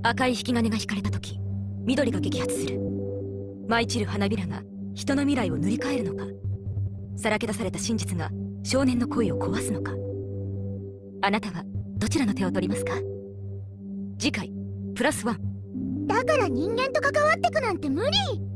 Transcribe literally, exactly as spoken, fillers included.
赤い引き金が引かれた時、緑が激発する。舞い散る花びらが人の未来を塗り替えるのか、さらけ出された真実が少年の恋を壊すのか。あなたはどちらの手を取りますか？次回プラスワン。 だから人間と関わってくなんて無理。